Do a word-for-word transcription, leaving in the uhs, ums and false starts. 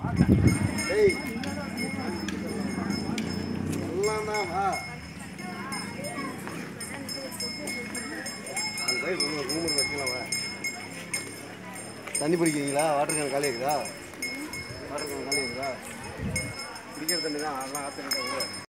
டேய் எல்லாம் தான் வா அது போய் ரூமில் வைக்கலாம் வா தண்ணி பிடிக்கிறீங்களா வாட்டர் கேன் காலி இருக்குதா வாட்டர் கேன் காலி இருக்குதா குடிக்கிற தண்ணி தான் அதெல்லாம் ஆற்றுக்கிட்ட